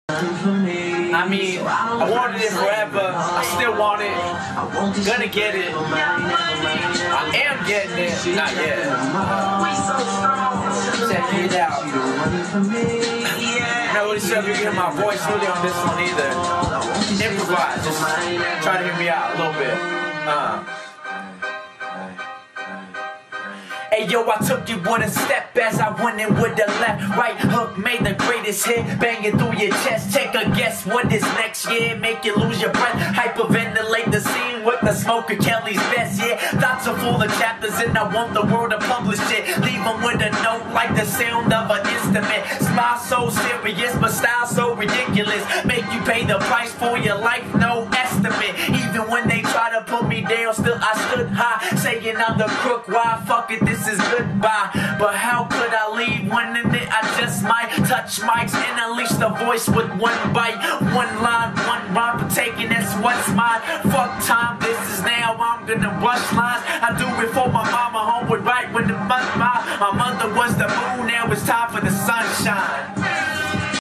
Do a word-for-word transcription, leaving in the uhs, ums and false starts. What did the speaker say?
I mean, I wanted it forever. I still want it. Gonna get it. I am getting it. Not yet. Check it out. I'm not really sure if you hear my voice really on this one either. Improvise. Just try to hear me out a little bit. Uh. Hey yo, I took you one step as I went in with the left. Right hook made the greatest hit, banging through your chest. Take a guess what is next, yeah, make you lose your breath. Hyperventilate the scene with the smoke of Kelly's best, yeah. Thoughts are full of chapters and I want the world to publish it. Leave them with a note like the sound of an instrument. Smile so serious but style so ridiculous. Make you pay the price for your life, no estimate. Even when they try to put me down, still I stood high, saying I'm the crook, why fuck it, this is goodbye. But how could I leave when in it I just might touch mics and unleash the voice with one bite, one line, one rhyme for taking that's what's mine. Fuck time, this is now, I'm gonna rush lines. I do it for my mama, homeward right when the month my, my mother was the moon, now it's time for the sunshine.